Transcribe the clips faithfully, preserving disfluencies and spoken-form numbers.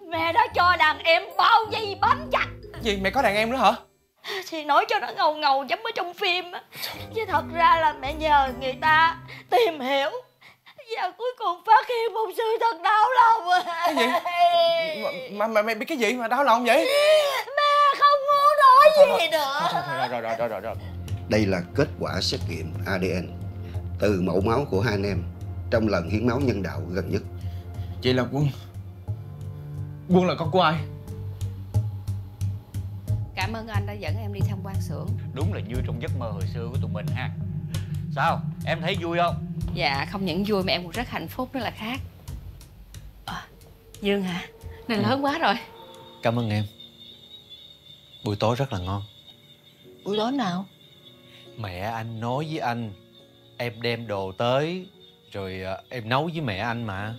Mẹ đã cho đàn em bao dây bám chặt. Gì mẹ có đàn em nữa hả? Thì nói cho nó ngầu ngầu giống ở trong phim á, chứ thật ra là mẹ nhờ người ta tìm hiểu và cuối cùng phát hiện một sự thật đau lòng. Cái gì? Mà, mà mẹ biết cái gì mà đau lòng vậy? Mẹ không muốn nói gì nữa. Rồi rồi rồi rồi rồi rồi. Đây là kết quả xét nghiệm a đê en từ mẫu máu của hai anh em trong lần hiến máu nhân đạo gần nhất. Chị là Quân. Quân là con của ai? Cảm ơn anh đã dẫn em đi tham quan xưởng. Đúng là như trong giấc mơ hồi xưa của tụi mình ha. Sao? Em thấy vui không? Dạ, không những vui mà em cũng rất hạnh phúc đó là khác. À, Dương hả? Này ừ. Lớn quá rồi. Cảm ơn em. Buổi tối rất là ngon. Buổi tối nào? Mẹ anh nói với anh em đem đồ tới rồi em nấu với mẹ anh mà.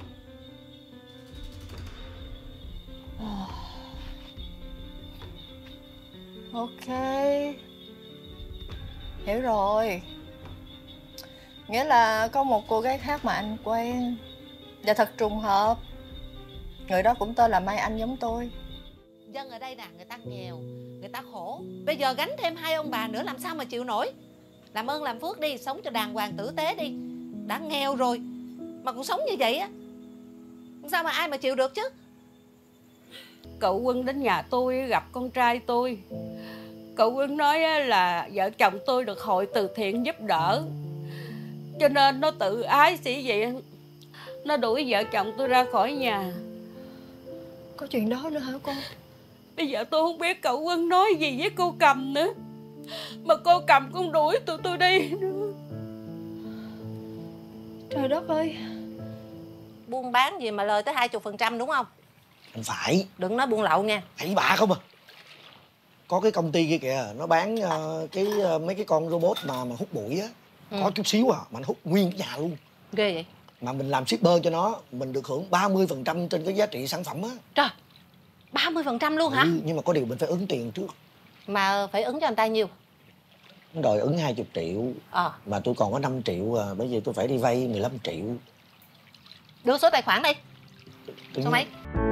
Ok, hiểu rồi. Nghĩa là có một cô gái khác mà anh quen, và thật trùng hợp người đó cũng tên là Mai Anh giống tôi. Dân ở đây nè, người ta nghèo, người ta khổ, bây giờ gánh thêm hai ông bà nữa làm sao mà chịu nổi. Làm ơn làm phước đi, sống cho đàng hoàng tử tế đi. Đã nghèo rồi mà cũng sống như vậy á, sao mà ai mà chịu được chứ. Cậu Quân đến nhà tôi gặp con trai tôi. Cậu Quân nói là vợ chồng tôi được hội từ thiện giúp đỡ, cho nên nó tự ái sĩ diện, nó đuổi vợ chồng tôi ra khỏi nhà. Có chuyện đó nữa hả con? Bây giờ tôi không biết cậu Quân nói gì với cô Cầm nữa, mà cô Cầm cũng đuổi tụi tôi đi nữa. Trời đất ơi. Buôn bán gì mà lời tới hai mươi phần trăm đúng không? Không phải. Đừng nói buôn lậu nha. Thấy bà không à. Có cái công ty kia kìa, nó bán uh, cái uh, mấy cái con robot mà mà hút bụi á. Ừ. Có chút xíu à, mà nó hút nguyên cái nhà luôn. Ghê vậy. Mà mình làm shipper cho nó, mình được hưởng ba mươi phần trăm trên cái giá trị sản phẩm á. Trời, ba mươi phần trăm luôn hả? Ừ, nhưng mà có điều mình phải ứng tiền trước. Mà phải ứng cho anh ta nhiêu? Nó đòi ứng hai mươi triệu. Ờ. Mà tôi còn có năm triệu à, bởi vì tôi phải đi vay mười lăm triệu. Đưa số tài khoản đi. Tự Số mấy?